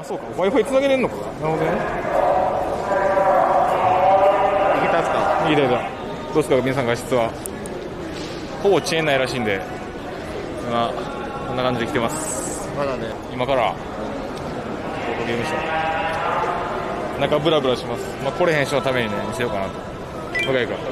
そうか、Wi-Fi つなげれんのか。なるほどね。 いけたんすか？ いいだよ。どうですか皆さん、画質は。ほぼ遅延ないらしいんで、今こんな感じで来てます。 まだね。 今からゲームショー中ブラブラします。まあ来れへん人のためにね見せようかなと。向井君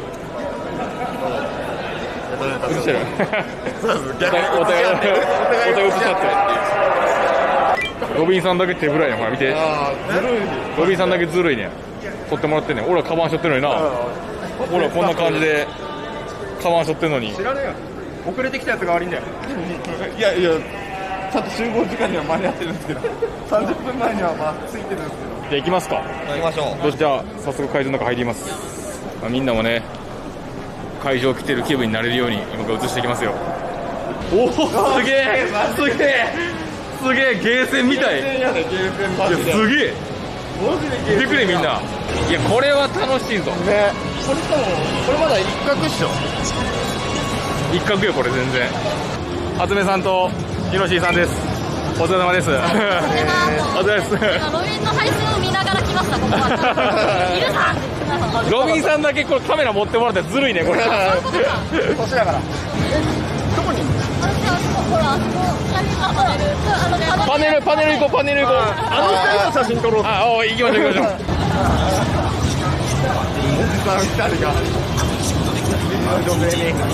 映してる。 そうです。 お互い映しちゃってロビンさんだけ手ぶらいねん。ほら見て、 ずるい。 ロビンさんだけずるいねん。撮ってもらってんねん。俺らカバンしょってるのにな。俺らこんな感じでカバンしょってんのに。 知らねえよ。遅れてきたやつが悪いんだよ。いやいや、ちゃんと集合時間には間に合ってるんですけど、30分前にはまあついてるんですけど。 じゃあ行きますか。 行きましょう。 じゃあ早速会場の中入ります。まあ、みんなもね会場来てる気分になれるように今から映していきますよ。おお、すげえすげえすげえ、ゲーセンみたい。 ゲーセンやで、ゲーセンマジで。 すげえ。 マジでゲーセン。 見てくれみんな。いやこれは楽しいぞ。 ね。これ多分これまだ一角っしょ。 一角よこれ全然。初音さんとひろしーさんです。お疲れ様です。お疲れ様です。 ロビンの配信を見ながら来ましたここまで。いるさん。 ロビンさんだけこれカメラ持ってもらってずるいねこれ。 年だから。どこにいるの？ ほら、 パネル行こう、パネル行こう。 あの人の写真撮ろう。 あ、お行きましょう行きましょう。 おじさん2人が女性に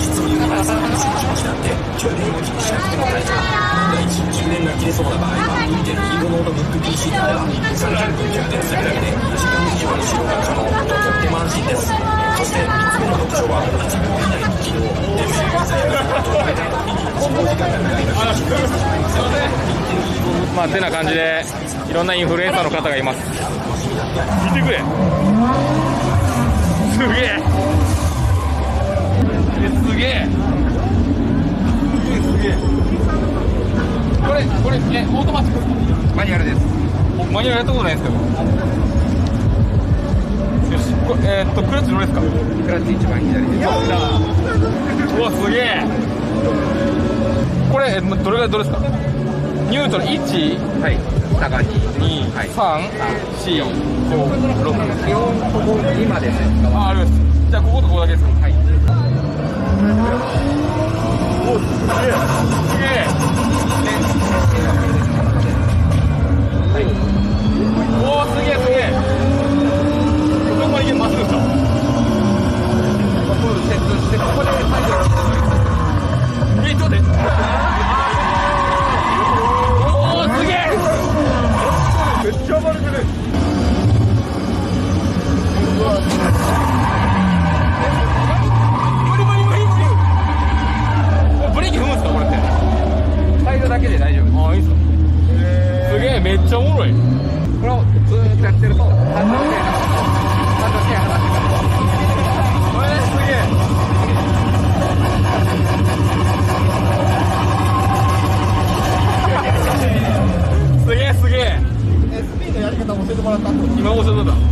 まあてな感じでいろんなインフルエンサーの方がいます。見てくれ。すげえすげえすげえ。これオートマチックマニュアルです。 マニュアルやったことないんですけど。よし、クラッチどれですか？ クラッチ一番左です。 うわすげえ。これどれぐらいどれですか？ニュートラル1、 はい、下が2、 2、 はい、 3、4、5、6。 基本ここ2までです。 あ、あります。じゃあこことここだけですか？はい。お、すげえ。すげえ。はい。おー、すげえすげえ。どこまで行けまっすぐですか？ ここをセットして、ここで最後。 ちょっと待って。おー、すげえ。 めっちゃ暴れてる。 ブレーキ踏むんすかこれって？ サイドだけで大丈夫。 ああ、いいっすか。すげえ、めっちゃおもろい。 これをずーっとやってると、ハンドルで離してくる。 すげえ。すげえすげえ。 スピンのやり方教えてもらった。 今教えてもらった。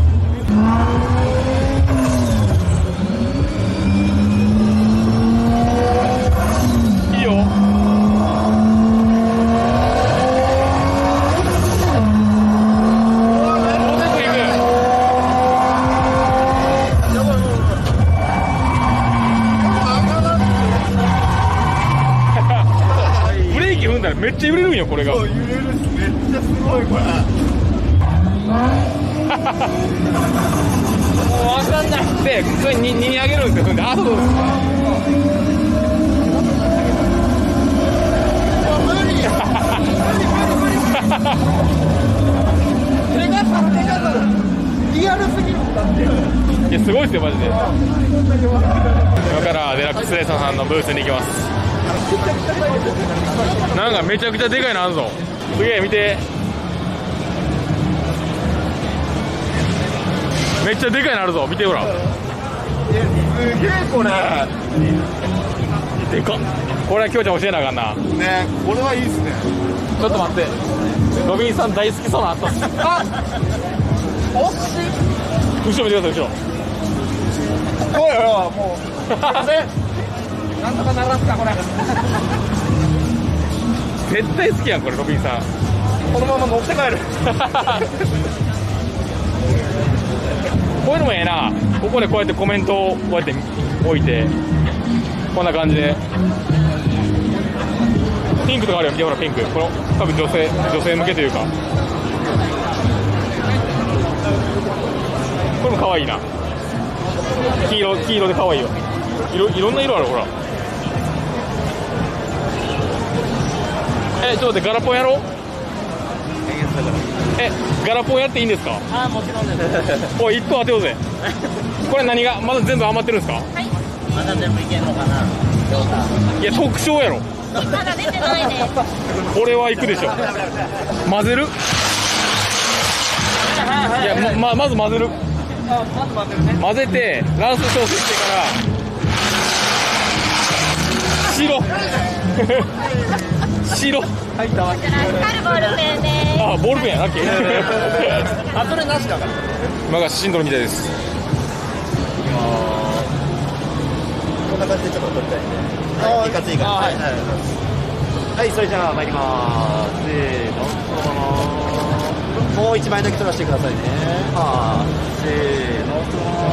いいよ。ブレーキ踏んだらめっちゃ揺れるんよこれが。 揺れるっす。めっちゃすごいこれ。 もう分かんない。で、それ2に上げるんですよ。あ、そうです。 リアルすぎるんだって。 いや、すごいですよマジで。今からデラックスレーサーさんのブースに行きます。なんかめちゃくちゃでかいのあるぞ。すげえ見て。めっちゃでかいのあるぞ。見てほら。 すげえこれ。 でかっ。これはきょうちゃん教えなあかんな。 ね、これはいいっすね。 ちょっと待って。ロビンさん大好きそうなあったっす。 あ、惜しい。 後ろ見てください後ろ。 おいおいもう。なんとかならすかこれ。 絶対好きやんこれロビンさん。 このまま乗って帰る。 こういうのもええな。ここでこうやってコメントをこうやって置いて、こんな感じで。ピンクとかあるよ、見てほら、ピンク。この多分女性向けというか。これも可愛いな。黄色で可愛いよ。いろんな色ある、ほら。ちょっと待って、ガラポンやろう。ガラポンやっていいんですか？ ああ、もちろんです。 おい、1等当てようぜ。これ何がまだ全部余ってるんですか？ はい。 まだ全部いけんのかな。どうか。 いや、特賞やろ。 まだ出てないです。 これは行くでしょ。混ぜる？いや、まず混ぜる。混ぜてランス調整してから白入ったわ。 こちら光るボールペンです。 あ、ボールペンやラッキー。 あ、それなしだから。 今がシンドロみたいです。 こんな感じでちょっと撮りたいんで。いかついから。はい、それじゃあ参りまーす。せーの、そのまま。もう1枚だけ撮らせてくださいね。はー、せーの、そのまま。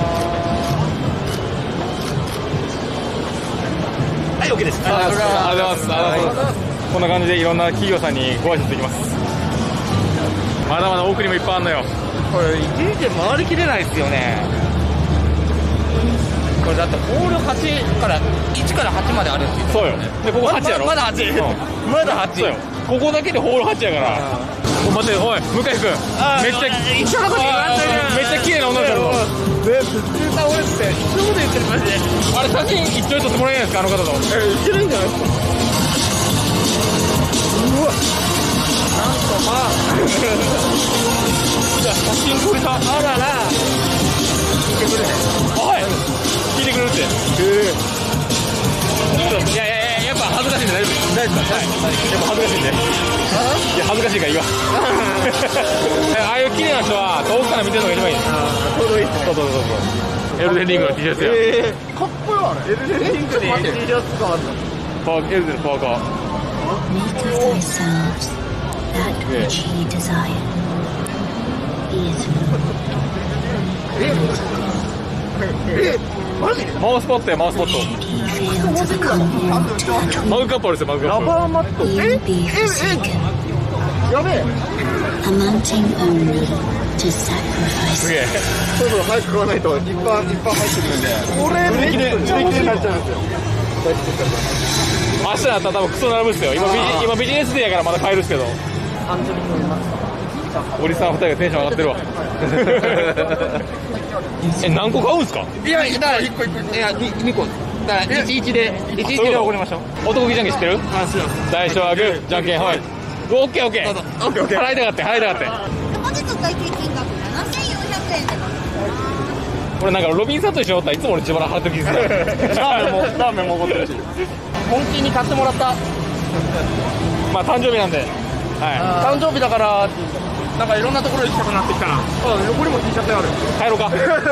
はい、OK です。 ありがとうございます。こんな感じでいろんな企業さんにご挨拶できます。まだまだ奥にもいっぱいあるのよ。 これ、一日で回りきれないですよね。これだってホール8から1から8まであるんですよ。 そうよ。で、ここ8やろ。 まだ8。まだ8。 そうよ。ここだけでホール8やから。お待って、おい、向井君。めっちゃ一緒のこと言わんといて。 めっちゃ綺麗な女の子だぞ。 絶対俺って一緒のこと言ってるマジで。 あれ写真一緒に撮ってもらえないですか、あの方と。 いけるんじゃないですか。うわ。なんとまあ。 じゃあ写真撮りた。 あらら。聞いてくれね。 はい。聞いてくれるって。いや、やっぱ恥ずかしいんで大丈夫です。はい。やっぱ恥ずかしいんで。いや、恥ずかしいからいいわ。ああいう綺麗な人は遠くから見てるのが一番いい。 ちょうどいいっすね。 そう。エルデンリングの T シャツや。 かっこよあれ。エルデンリングで T シャツがあるの。 エルデンのパーカー。 Make of themselves that which ye desire. Easily. マウスパッドや、マウスパッド。 He failed to become one to マグカップあるですよ、マグカップ。 ラバーマット。 you'll be forsaken, やべえ。 amounting only to す sacrifice. げえ。 そろそろ早く食わないといっぱい入ってくるんで。これめっちゃ欲しいになっちゃうんですよ。 明日だったら多分クソ並ぶっすよ。今ビジネスデーやからまだ買えるっすけど。おじさん2人がテンション上がってるわ。何個買うんすか？ いや、だから1個1個、いや、2個。だから11で怒りましょう。 男気じゃんけん知ってる？ あ、すいません。 最初はグー、じゃんけんほい。オッケーオッケー。 どうぞ。オッケーオッケー。 払いたかって。 本日お会計金額7400円でございます。 これなんかロビンさんと一緒におったらいつも俺自腹払ってる気がする。 ラーメンもおごってるし。本気に買ってもらった。 まあ誕生日なんで。は誕生日だから、なんかいろんなところに行きたくなってきたな。横にも T シャツある。 い。帰ろうか。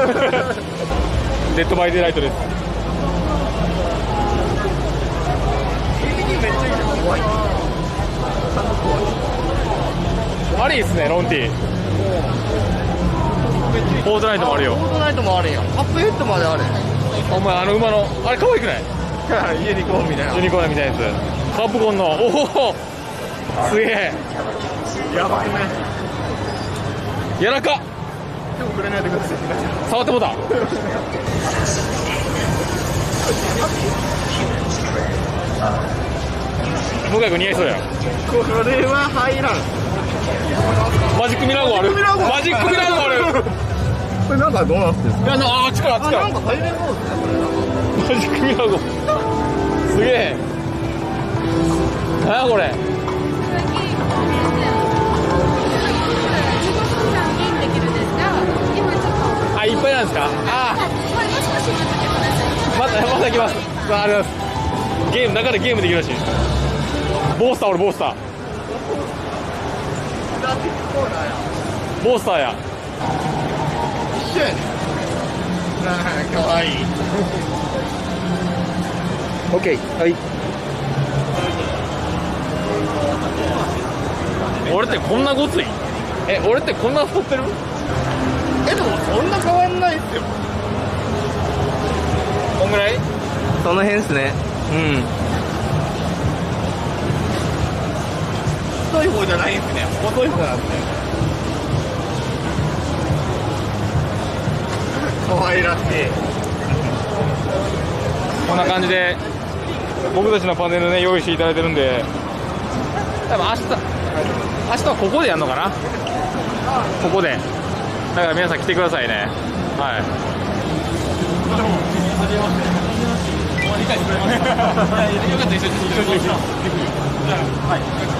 デッドバイデイライトです。 めっちゃいいじゃん。怖い。 あれいいっすね、ロンティ。フォートナイトもあるよ。 フォートナイトもあるやん。カップヘッドまである。 お前あの馬の、あれ可愛くない？ ユニコーンみたいな。 ユニコーンみたいなやつ。カップコンの、おおすげえ。 やばいね。 やらか。 でもくれないでください。 触ってもうた。向井君似合いそうや。 これは入らん。 マジックミラー号ある。マジックミラー号ある。 これなんかどうなってんすか？ いや、あっちからあっちから。 なんか入れそうですね、これ。 マジックミラー号。すげえ。何やこれ。あ、いっぱいなんですか。ああ。まだ来ます。ありがとうございます。ゲーム中でゲームできるらしい。ボースター俺ボースター。ボースターや。 かわいい。オッケー。はい。 俺ってこんなごつい？俺ってこんな太ってる？ でもそんな変わんないっすよ。 こんぐらい？ その辺っすね。 うん。 太い方じゃないんすね。細い方なんですね。可愛らしい。 こんな感じで僕たちのパネルね用意していただいてるんで、多分明日はここでやるのかな。ここでだから皆さん来てくださいね。はい。よかった、一緒にはい。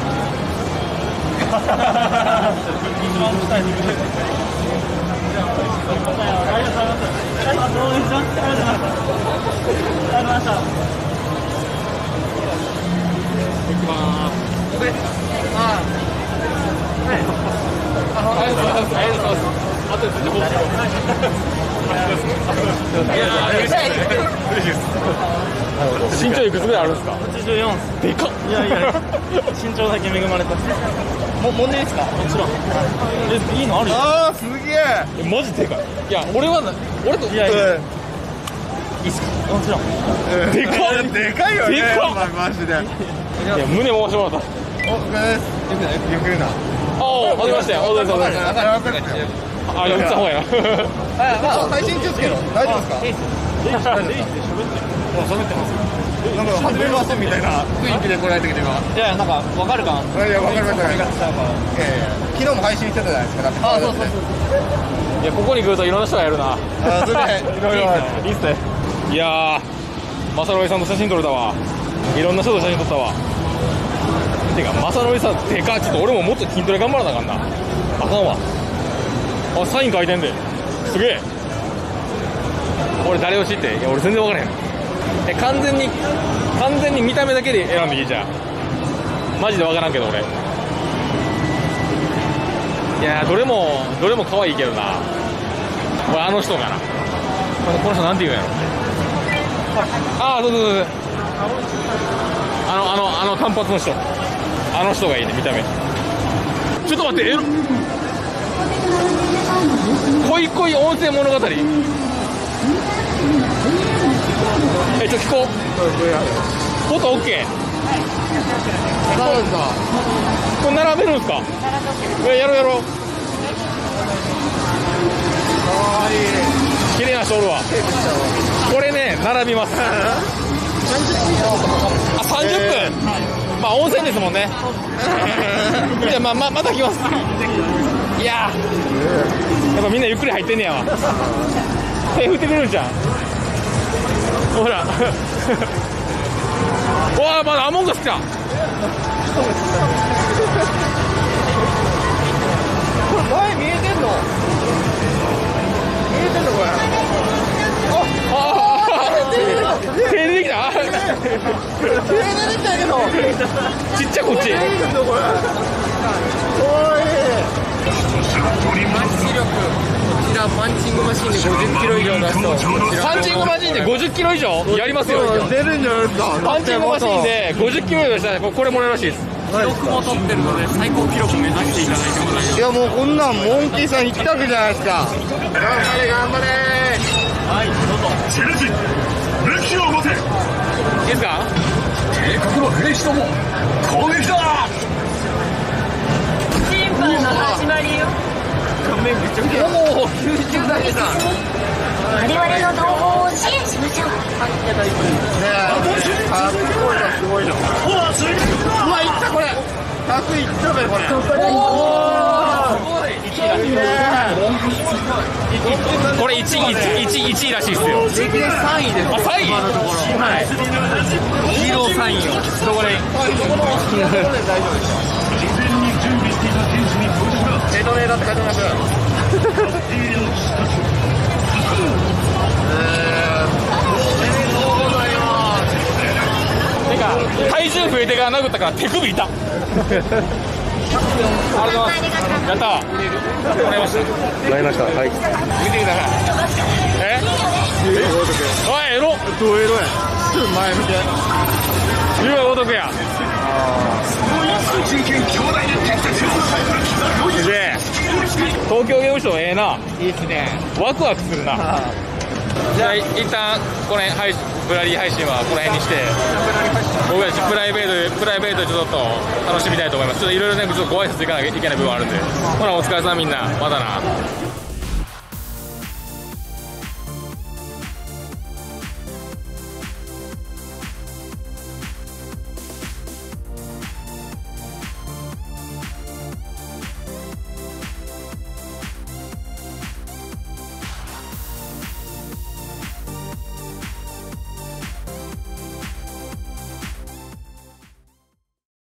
身長いくつぐらいあるんですか？84。でかっ。いやいや、身長だけ恵まれた。もんでいいですか？もちろん。いいのあるよ。あー、すげえ。マジでかい。いや、俺と、いやいや。いいっすか？もちろん。でかっ。でかいよね。でかっ。マジで。いや、胸回してもらった。お、ゆっくりな。ああ、始めましたよ。お疲れ様です。あ、言った方がやな。 配信中ですけど、大丈夫ですか？レイスで喋ってる。喋ってます。なんか始めませんみたいな雰囲気で来られたけど今。いや、なんかわかるかな。いや、わかりました。昨日も配信してたじゃないですか。あ、そうそうそう。 いや、ここに来るといろんな人がやるな。 あ、それでいろいろいいっすね。いやー、マサロリさんと写真撮れたわ。いろんな人と写真撮ったわ。てか、マサロリさんでか。ちょっと俺ももっと筋トレ頑張らなあかんな。あかんわ。あ、サイン書いてんで。すげえ。俺誰を知って？いや、俺全然分からへん。完全に見た目だけで選んでいいじゃん。マジで分からんけど俺。いやー、どれも可愛いけどな。これあの人かな。この人なんて言うんやろ。ああ、そう。あの単発の人。あの人がいいね、見た目。ちょっと待って、恋恋温泉物語。ちょっと聞こう。フォト OK。これ並べるんすか？やろう。かわいい。綺麗な人おるわ。これね、並びます。あ、30分。まあ温泉ですもんね。じゃあまた来ます。いやー、やっぱみんなゆっくり入ってんねやわ。手振ってくるんじゃん。ほら。わあ、まだアモンガス来た。これ前見えてんの？これ。手出てきた。手出てきたけど。ちっちゃこっち。パンチングマシンで50キロ以上出すと。パンチングマシンで50キロ以上やりますよ。 出るんじゃないですか。 パンチングマシンで50キロ以上したらこれもらえるらしいです。記録も取ってるので最高記録目指していただいても大丈夫。 いや、もうこんなんモンキーさん一択じゃないですか。頑張れ。 はい、どうぞ。チェルジ武器を持て。いいですか？帝国の兵士ども攻撃だ。 審判の始まりよ。 めっちゃおお、90代でした。 我々の同胞を支援しましょう。 すごいの。うわ、いったこれ。100いったべこれ。 これ1位らしいっすよ。 歴代3位です。 あ、3位？はい。ヒーロー3位をどこで？ 大丈夫ですか？ヘドネだって書いてます。 てか体重増えてから殴ったから手首痛っ。ありがとうございます。やったー。もらいました。はい。見てください。おい、エロ。 どうエロや。ちょっと前見て。 ゆうがお得や。 すげえ。東京ゲームショウええな。 いいっすね。 ワクワクするな。じゃあ一旦これブラリー配信はこの辺にして、僕たちプライベートでちょっと楽しみたいと思います。ちょっといろいろね、ちょっとご挨拶行かなきゃいけない部分あるんで。ほらお疲れさんみんな、またな。